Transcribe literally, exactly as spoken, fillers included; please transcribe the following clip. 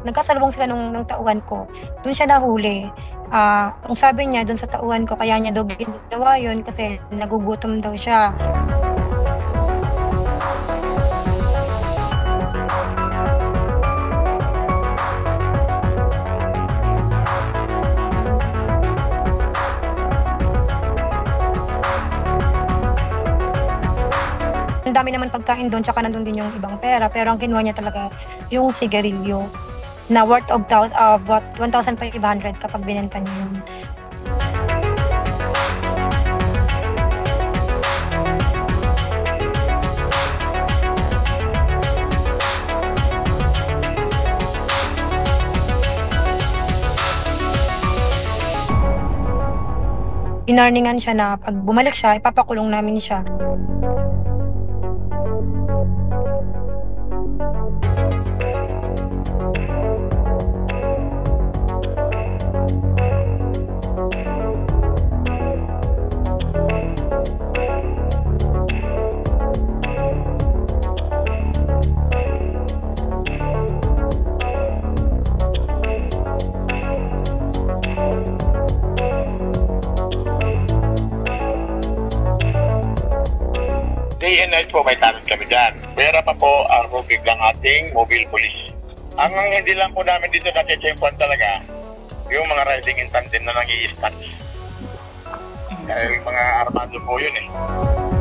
nagkasalubong sila nung, nung tauhan ko. Doon siya nahuli. Ah, ang sabi niya doon sa tauhan ko, kaya niya daw ginawa yun kasi nagugutom daw siya. Ang dami naman pagkain doon, tsaka nandun din yung ibang pera, pero ang kinuha niya talaga yung sigarilyo na worth of uh, one thousand five hundred kapag binenta niya yun. Inarningan siya na pag bumalik siya, ipapakulong namin siya. Day and night po may tanong kami dyan. Pera pa po ang rubig ng ating mobile police. Ang hindi lang po namin dito natitsempuan talaga, yung mga riding in tandem na nang i-stats. Dahil mga armado po yun eh.